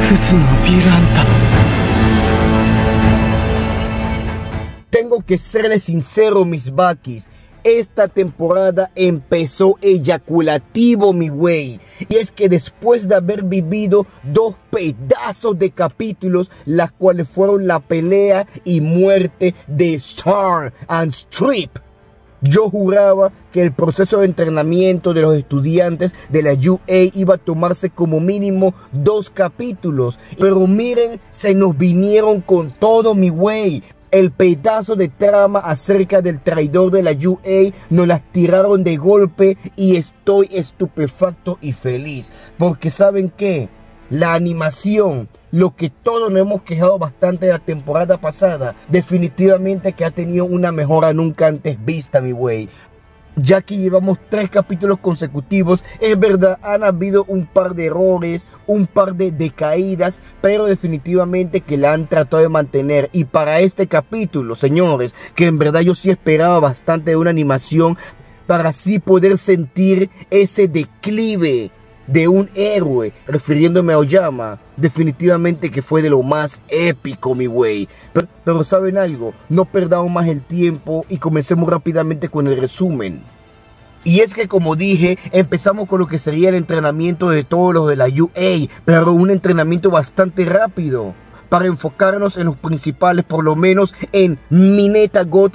Tengo que serles sincero, mis bakis. Esta temporada empezó eyaculativo, mi güey. Y es que después de haber vivido dos pedazos de capítulos, las cuales fueron la pelea y muerte de Star and Strip, yo juraba que el proceso de entrenamiento de los estudiantes de la UA iba a tomarse como mínimo 2 capítulos. Pero miren, se nos vinieron con todo, mi güey. El pedazo de trama acerca del traidor de la UA nos las tiraron de golpe y estoy estupefacto y feliz. Porque ¿saben qué? La animación, lo que todos nos hemos quejado bastante de la temporada pasada, definitivamente que ha tenido una mejora nunca antes vista, mi güey. Ya que llevamos 3 capítulos consecutivos, es verdad, han habido un par de errores, un par de decaídas, pero definitivamente que la han tratado de mantener. Y para este capítulo, señores, que en verdad yo sí esperaba bastante de una animación para así poder sentir ese declive de un héroe, refiriéndome a Aoyama, definitivamente que fue de lo más épico, mi güey. Pero ¿saben algo? No perdamos más el tiempo y comencemos rápidamente con el resumen. Y es que, como dije, empezamos con lo que sería el entrenamiento de todos los de la UA, pero un entrenamiento bastante rápido, para enfocarnos en los principales, por lo menos en Mineta God.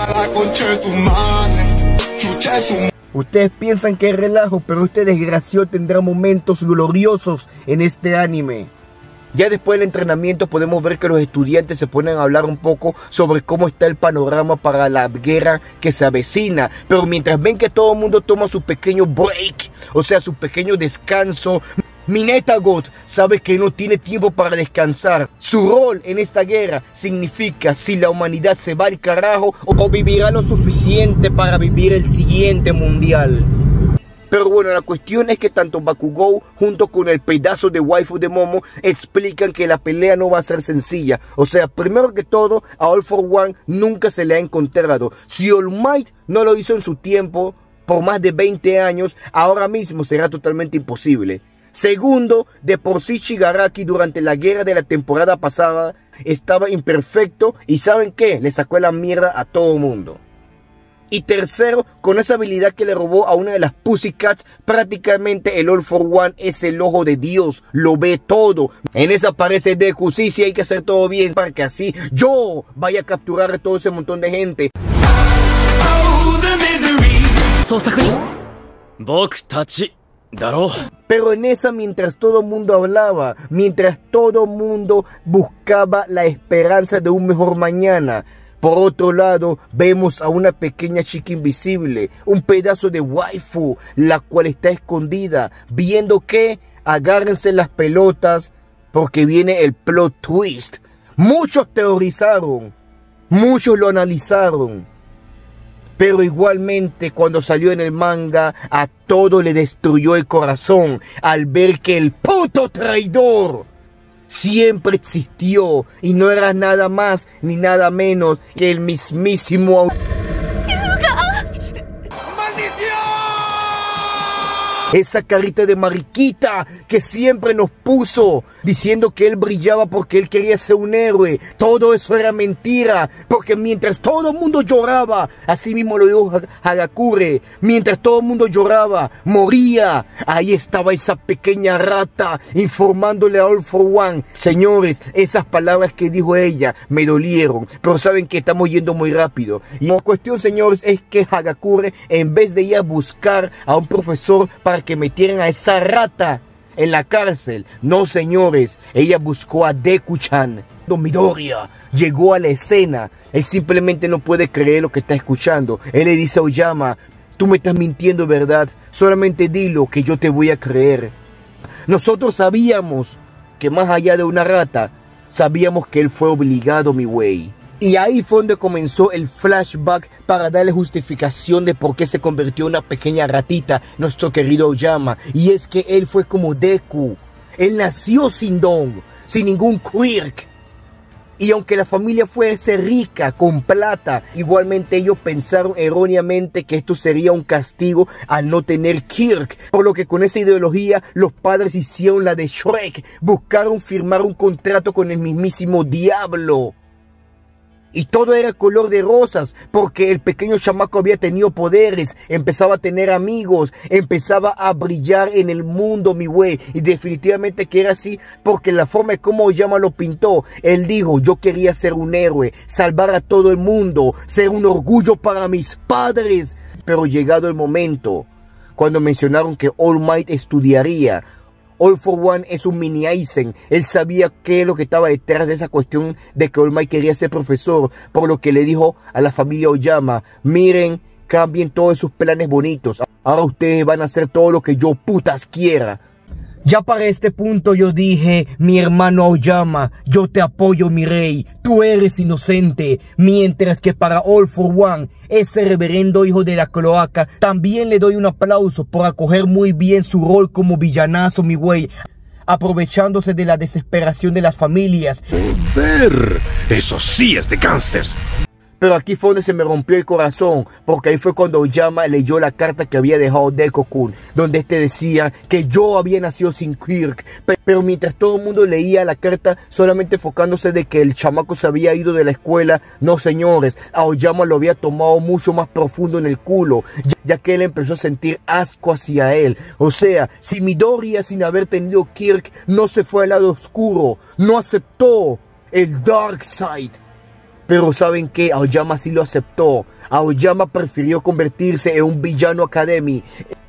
Ustedes piensan que es relajo, pero este desgraciado tendrá momentos gloriosos en este anime. Ya después del entrenamiento podemos ver que los estudiantes se ponen a hablar un poco sobre cómo está el panorama para la guerra que se avecina. Pero mientras ven que todo el mundo toma su pequeño break, o sea, su pequeño descanso, Mineta God sabe que no tiene tiempo para descansar. Su rol en esta guerra significa si la humanidad se va al carajo o vivirá lo suficiente para vivir el siguiente mundial. Pero bueno, la cuestión es que tanto Bakugou junto con el pedazo de waifu de Momo explican que la pelea no va a ser sencilla. O sea, primero que todo, a All For One nunca se le ha encontrado. Si All Might no lo hizo en su tiempo, por más de 20 años, ahora mismo será totalmente imposible. Segundo, de por sí Shigaraki durante la guerra de la temporada pasada estaba imperfecto y ¿saben qué? Le sacó la mierda a todo el mundo. Y tercero, con esa habilidad que le robó a una de las Pussycats, prácticamente el All For One es el ojo de Dios, lo ve todo. En esa aparece Deku, sí, hay que hacer todo bien para que así yo vaya a capturar a todo ese montón de gente. Pero en esa, mientras todo el mundo hablaba, mientras todo el mundo buscaba la esperanza de un mejor mañana, por otro lado, vemos a una pequeña chica invisible, un pedazo de waifu, la cual está escondida, viendo que agárrense las pelotas porque viene el plot twist. Muchos teorizaron, muchos lo analizaron, pero igualmente cuando salió en el manga a todo le destruyó el corazón al ver que el puto traidor siempre existió y no era nada más ni nada menos que el mismísimo esa carita de mariquita que siempre nos puso diciendo que él brillaba porque él quería ser un héroe. Todo eso era mentira, porque mientras todo el mundo lloraba, así mismo lo dijo Hagakure, mientras todo el mundo lloraba, moría, ahí estaba esa pequeña rata informándole a All For One. Señores, esas palabras que dijo ella me dolieron, pero saben que estamos yendo muy rápido. Y la cuestión, señores, es que Hagakure, en vez de ir a buscar a un profesor para que metieran a esa rata en la cárcel, no, señores, ella buscó a Deku-chan. Midoriya llegó a la escena. Él simplemente no puede creer lo que está escuchando. Él le dice a Aoyama: tú me estás mintiendo, ¿verdad? Solamente dilo que yo te voy a creer. Nosotros sabíamos que más allá de una rata, sabíamos que él fue obligado, mi güey. Y ahí fue donde comenzó el flashback para darle justificación de por qué se convirtió en una pequeña ratita nuestro querido Aoyama. Y es que él fue como Deku. Él nació sin don, sin ningún quirk. Y aunque la familia fuese rica, con plata, igualmente ellos pensaron erróneamente que esto sería un castigo al no tener Kirk. Por lo que con esa ideología los padres hicieron la de Shrek. Buscaron firmar un contrato con el mismísimo diablo. Y todo era color de rosas, porque el pequeño chamaco había tenido poderes, empezaba a tener amigos, empezaba a brillar en el mundo, mi güey. Y definitivamente que era así, porque la forma de cómo Aoyama lo pintó, él dijo, yo quería ser un héroe, salvar a todo el mundo, ser un orgullo para mis padres. Pero llegado el momento, cuando mencionaron que All Might estudiaría, All for One es un mini Aizen. Él sabía qué es lo que estaba detrás de esa cuestión de que All Might quería ser profesor. Por lo que le dijo a la familia Aoyama, miren, cambien todos sus planes bonitos. Ahora ustedes van a hacer todo lo que yo putas quiera. Ya para este punto yo dije, mi hermano Aoyama, yo te apoyo mi rey, tú eres inocente. Mientras que para All for One, ese reverendo hijo de la cloaca, también le doy un aplauso por acoger muy bien su rol como villanazo, mi güey. Aprovechándose de la desesperación de las familias. ¡Joder! Eso sí es de gángsters. Pero aquí fue donde se me rompió el corazón, porque ahí fue cuando Aoyama leyó la carta que había dejado Deku-kun, donde este decía que yo había nacido sin Kirk. Pero mientras todo el mundo leía la carta, solamente enfocándose de que el chamaco se había ido de la escuela, no señores, Aoyama lo había tomado mucho más profundo en el culo, ya que él empezó a sentir asco hacia él. O sea, si Midoriya sin haber tenido Kirk no se fue al lado oscuro, no aceptó el Dark Side. Pero ¿saben qué? Aoyama sí lo aceptó. Aoyama prefirió convertirse en un villano academy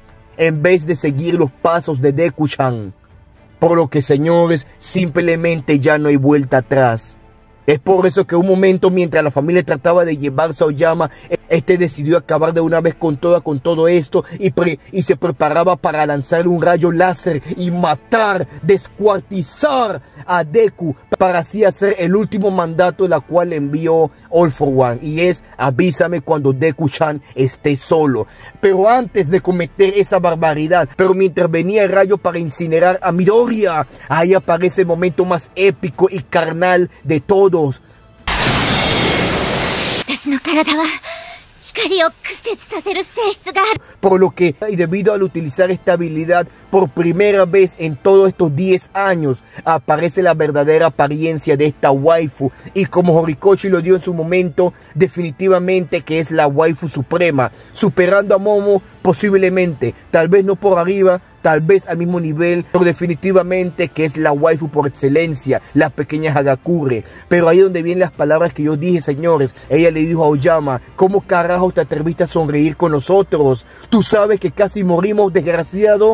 en vez de seguir los pasos de Deku-chan. Por lo que, señores, simplemente ya no hay vuelta atrás. Es por eso que un momento mientras la familia trataba de llevarse a Aoyama, este decidió acabar de una vez con todo esto y se preparaba para lanzar un rayo láser y matar, descuartizar a Deku para así hacer el último mandato la cual envió All for One, y es avísame cuando Deku-chan esté solo. Pero antes de cometer esa barbaridad, pero mientras venía el rayo para incinerar a Midoriya, ahí aparece el momento más épico y carnal de todos. Por lo que, y debido al utilizar esta habilidad por primera vez en todos estos 10 años, aparece la verdadera apariencia de esta waifu. Y como Horikoshi lo dio en su momento, definitivamente que es la waifu suprema, superando a Momo posiblemente, tal vez no por arriba, tal vez al mismo nivel, pero definitivamente que es la waifu por excelencia, la pequeña Hagakure. Pero ahí es donde vienen las palabras que yo dije, señores. Ella le dijo a Aoyama, ¿cómo carajo te atreviste a sonreír con nosotros? Tú sabes que casi morimos, desgraciado.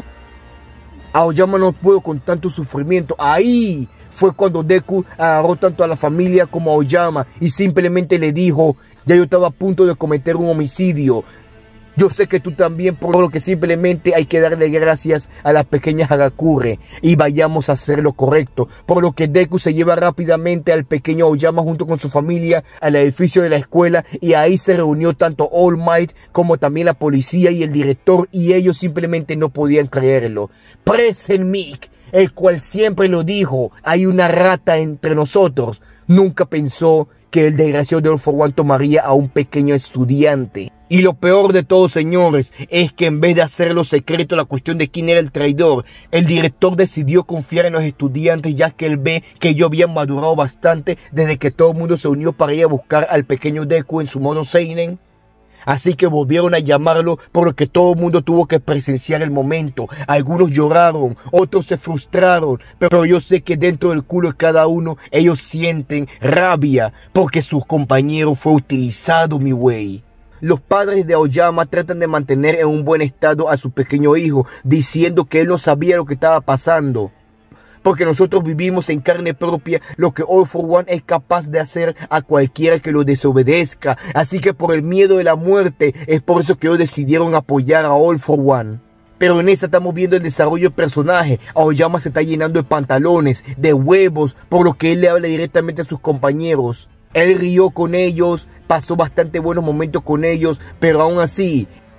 Aoyama no pudo con tanto sufrimiento. Ahí fue cuando Deku agarró tanto a la familia como a Aoyama y simplemente le dijo, ya yo estaba a punto de cometer un homicidio. Yo sé que tú también, por lo que simplemente hay que darle gracias a la pequeña Hagakure y vayamos a hacer lo correcto. Por lo que Deku se lleva rápidamente al pequeño Aoyama junto con su familia al edificio de la escuela, y ahí se reunió tanto All Might como también la policía y el director, y ellos simplemente no podían creerlo. Presen Mick, el cual siempre lo dijo, hay una rata entre nosotros, nunca pensó que el desgraciado de All for One tomaría a un pequeño estudiante. Y lo peor de todo, señores, es que en vez de hacerlo secreto la cuestión de quién era el traidor, el director decidió confiar en los estudiantes, ya que él ve que ellos habían madurado bastante desde que todo el mundo se unió para ir a buscar al pequeño Deku en su modo seinen. Así que volvieron a llamarlo, por lo que todo el mundo tuvo que presenciar el momento. Algunos lloraron, otros se frustraron, pero yo sé que dentro del culo de cada uno ellos sienten rabia porque su compañero fue utilizado, mi güey. Los padres de Aoyama tratan de mantener en un buen estado a su pequeño hijo, diciendo que él no sabía lo que estaba pasando. Porque nosotros vivimos en carne propia lo que All for One es capaz de hacer a cualquiera que lo desobedezca. Así que por el miedo de la muerte es por eso que ellos decidieron apoyar a All for One. Pero en esta estamos viendo el desarrollo del personaje. Aoyama se está llenando de pantalones, de huevos, por lo que él le habla directamente a sus compañeros. Él rió con ellos, pasó bastante buenos momentos con ellos, pero aún así,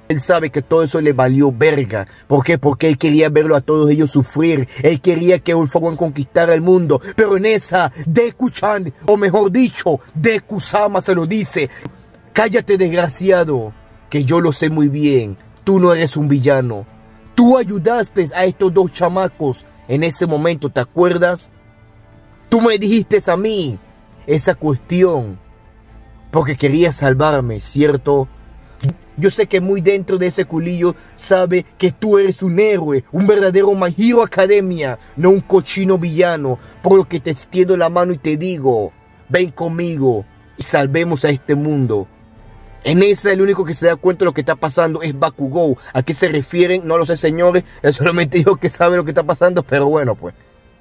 Él sabe que todo eso le valió verga. ¿Por qué? Porque él quería verlo a todos ellos sufrir. Él quería que All For One conquistara el mundo. Pero en esa, Deku-chan, o mejor dicho, Deku-sama se lo dice: cállate, desgraciado, que yo lo sé muy bien. Tú no eres un villano. Tú ayudaste a estos dos chamacos en ese momento, ¿te acuerdas? Tú me dijiste a mí esa cuestión porque querías salvarme, ¿cierto? Yo sé que muy dentro de ese culillo sabe que tú eres un héroe, un verdadero My Hero Academia, no un cochino villano. Por lo que te extiendo la mano y te digo: ven conmigo y salvemos a este mundo. En esa, el único que se da cuenta de lo que está pasando es Bakugou. ¿A qué se refieren? No lo sé, señores. Él solamente dijo que sabe lo que está pasando, pero bueno, pues.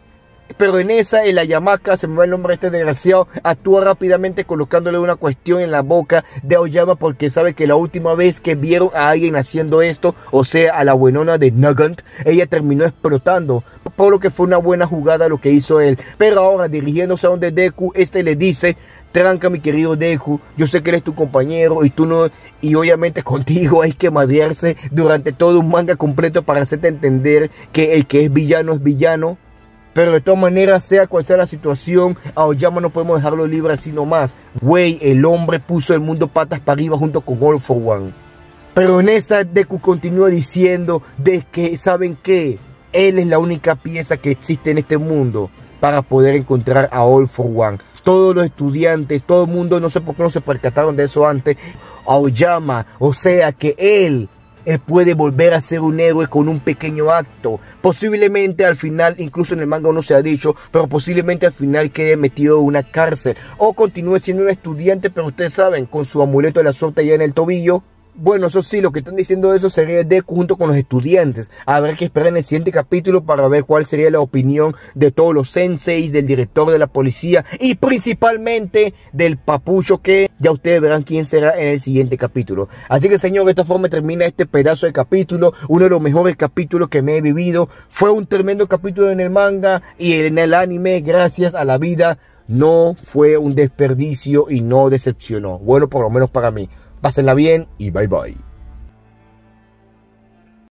Pero en esa, en la Yamaka, se me va el nombre de este desgraciado, actúa rápidamente colocándole una cuestión en la boca de Aoyama, porque sabe que la última vez que vieron a alguien haciendo esto, o sea, a la buenona de Nagant, ella terminó explotando, por lo que fue una buena jugada lo que hizo él. Pero ahora, dirigiéndose a donde Deku, este le dice: tranca, mi querido Deku, yo sé que eres tu compañero y tú no, y obviamente contigo hay que madrearse durante todo un manga completo para hacerte entender que el que es villano. Pero de todas maneras, sea cual sea la situación, a Aoyama no podemos dejarlo libre así nomás. Güey, el hombre puso el mundo patas para arriba junto con All For One. Pero en esa, Deku continúa diciendo de que, ¿saben qué? Él es la única pieza que existe en este mundo para poder encontrar a All For One. Todos los estudiantes, todo el mundo, no sé por qué no se percataron de eso antes. Aoyama, o sea que él puede volver a ser un héroe con un pequeño acto. Posiblemente al final, incluso en el manga no se ha dicho, pero posiblemente al final quede metido en una cárcel. O continúe siendo un estudiante, pero ustedes saben, con su amuleto de la suerte ya en el tobillo. Bueno, eso sí, lo que están diciendo eso sería Deku junto con los estudiantes. Habrá que esperar en el siguiente capítulo para ver cuál sería la opinión de todos los senseis, del director de la policía y principalmente del papucho, que ya ustedes verán quién será en el siguiente capítulo. Así que, señor, de esta forma termina este pedazo de capítulo, uno de los mejores capítulos que me he vivido. Fue un tremendo capítulo en el manga y en el anime, gracias a la vida. No fue un desperdicio y no decepcionó. Bueno, por lo menos para mí. Pásenla bien y bye bye.